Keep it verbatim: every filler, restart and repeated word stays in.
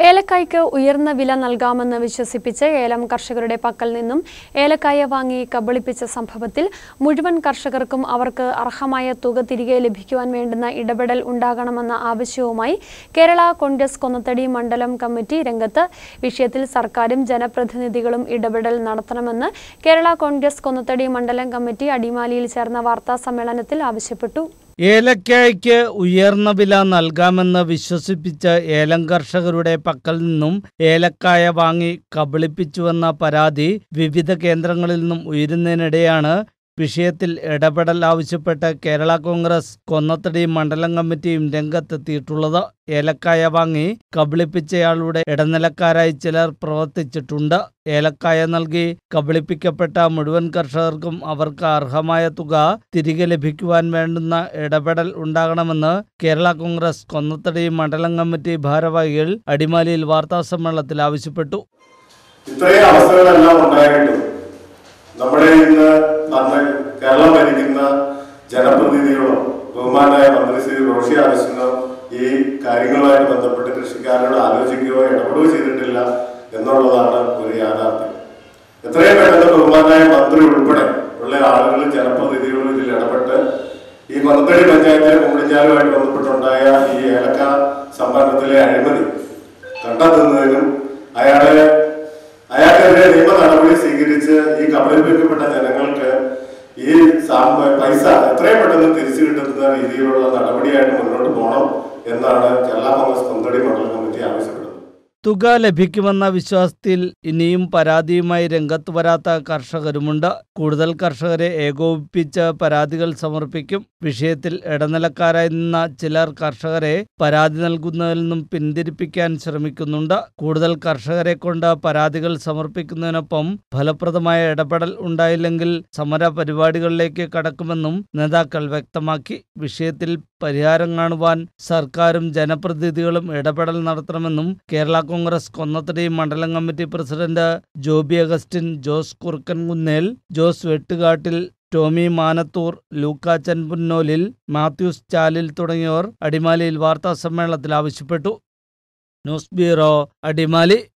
ഏലക്കായ്ക്ക് ഉയർന്ന വില നൽകാമെന്ന് വിശ്വസിപ്പിച്ച് ഏലം കർഷകരുടെ പക്കൽ നിന്നും ഏലക്കായ വാങ്ങി കബളിപ്പിച്ച സംഭവത്തിൽ മുഴുവൻ കർഷകർക്കും അവർക്ക് അർഹമായ തുക തിരികെ ലഭിക്കുവാൻ വേണ്ടുന്ന ഇടപെടൽ ഉണ്ടാകണമെന്ന ആവശ്യവുമായി കേരള കോൺഗ്രസ് കൊന്നത്തടി മണ്ഡലം കമ്മിറ്റി രംഗത്ത്. വിഷയത്തിൽ സർക്കാരും ജനപ്രതിനിധികളും ഇടപെടൽ നടത്തണമെന്ന് കേരള കോൺഗ്രസ് കൊന്നത്തടി മണ്ഡലം കമ്മിറ്റി അടിമാലിയിൽ ചേർന്ന വാർത്താ സമ്മേളനത്തിൽ ആവശ്യപ്പെട്ടു. ഏലക്കായ്ക്ക് ഉയർന്ന വില നൽകാമെന്ന് വിശ്വസിപ്പിച്ച് ഏലം കർഷകരുടെ പക്കൽ നിന്നും ഏലക്കായ വാങ്ങി കബളിപ്പിച്ചുവെന്ന പരാതി വിവിധ കേന്ദ്രങ്ങളിൽ നിന്നും ഉയരുന്നതിനിടെയാണ് വിഷയത്തിൽ ഇടപെടൽ ആവശ്യപ്പെട്ട് കേരള കോൺഗ്രസ് കൊന്നത്തടി മണ്ഡലം കമ്മിറ്റിയും രംഗത്തെത്തിയിട്ടുള്ളത്. ഏലക്കായ വാങ്ങി കബളിപ്പിച്ചയാളുടെ ഇടനിലക്കാരായി ചിലർ പ്രവർത്തിച്ചിട്ടുണ്ട്. ഏലക്കായ നൽകി കബളിപ്പിക്കപ്പെട്ട മുഴുവൻ കർഷകർക്കും അവർക്ക് അർഹമായ തുക തിരികെ ലഭിക്കുവാൻ വേണ്ടുന്ന ഇടപെടൽ ഉണ്ടാകണമെന്ന് കേരള കോൺഗ്രസ് കൊന്നത്തടി മണ്ഡലം കമ്മിറ്റി ഭാരവാഹികൾ അടിമാലിയിൽ വാർത്താസമ്മേളനത്തിൽ ആവശ്യപ്പെട്ടു. ഇത്രയും അവസ്ഥകളെല്ലാം ഉണ്ടായിട്ടും നമ്മുടെ ഇന്ന് കേരളം ഭരിക്കുന്ന ജനപ്രതിനിധികളോ ബഹുമാനായ മന്ത്രി ശ്രീ റോഷി അഗസ്റ്റിനോ ഈ കാര്യങ്ങളുമായിട്ട് ബന്ധപ്പെട്ട് കൃഷിക്കാരോട് ആലോചിക്കുകയോ ഇടപെടുകയോ ചെയ്തിട്ടില്ല എന്നുള്ളതാണ് ഒരു യാഥാർത്ഥ്യം. എത്രയും പെട്ടെന്ന് ബഹുമാനായ മന്ത്രി ഉൾപ്പെടെ ഉള്ള ആളുകൾ ജനപ്രതിനിധികളും ഇതിൽ ഇടപെട്ട് ഈ കൊന്നത്തടി പഞ്ചായത്തിലെ കുമ്പിടിഞ്ഞാലുമായിട്ട് ബന്ധപ്പെട്ടുണ്ടായ ഈ ഏലക്ക സംഭരണത്തിലെ അഴിമതി കണ്ടെത്തുന്നതിനും അയാളെ അയാൾക്കെതിരെ നിയമ നടപടി സ്വീകരിച്ച് ഈ കബളിപ്പിക്കപ്പെട്ട ജനങ്ങൾക്ക് ഈ പൈസ എത്രയും പെട്ടെന്ന് തിരിച്ചു കിട്ടുന്ന രീതിയിലുള്ള നടപടിയായിട്ട് മുന്നോട്ട് പോകണം എന്നാണ് കേരള കോൺഗ്രസ് കൊന്നത്തടി മണ്ഡലം കമ്മിറ്റി ആവശ്യപ്പെടുന്നത്. തുക ലഭിക്കുമെന്ന വിശ്വാസത്തിൽ ഇനിയും പരാതിയുമായി രംഗത്ത് വരാത്ത കർഷകരുമുണ്ട്. കൂടുതൽ കർഷകരെ ഏകോപിപ്പിച്ച് പരാതികൾ സമർപ്പിക്കും. വിഷയത്തിൽ ഇടനിലക്കാരായി നിന്ന ചിലർ കർഷകരെ പരാതി നൽകുന്നതിൽ നിന്നും പിന്തിരിപ്പിക്കാൻ ശ്രമിക്കുന്നുണ്ട്. കൂടുതൽ കർഷകരെ കൊണ്ട് പരാതികൾ സമർപ്പിക്കുന്നതിനൊപ്പം ഫലപ്രദമായ ഇടപെടൽ ഉണ്ടായില്ലെങ്കിൽ സമര പരിപാടികളിലേക്ക് കടക്കുമെന്നും നേതാക്കൾ വ്യക്തമാക്കി. വിഷയത്തിൽ പരിഹാരം കാണുവാൻ സർക്കാരും ജനപ്രതിനിധികളും ഇടപെടൽ നടത്തണമെന്നും കേരള കോൺഗ്രസ് കൊന്നത്തടി മണ്ഡലം കമ്മിറ്റി പ്രസിഡന്റ് ജോബി അഗസ്റ്റിൻ, ജോസ് കുറുക്കൻകുന്നേൽ, ജോസ് വെട്ടുകാട്ടിൽ, ടോമി മാനത്തൂർ, ലൂക്കാച്ചൻ പുന്നോലിൽ, മാത്യൂസ് ചാലിൽ തുടങ്ങിയവർ അടിമാലിയിൽ വാർത്താ സമ്മേളനത്തിൽ ആവശ്യപ്പെട്ടു. News bureau, Adimali.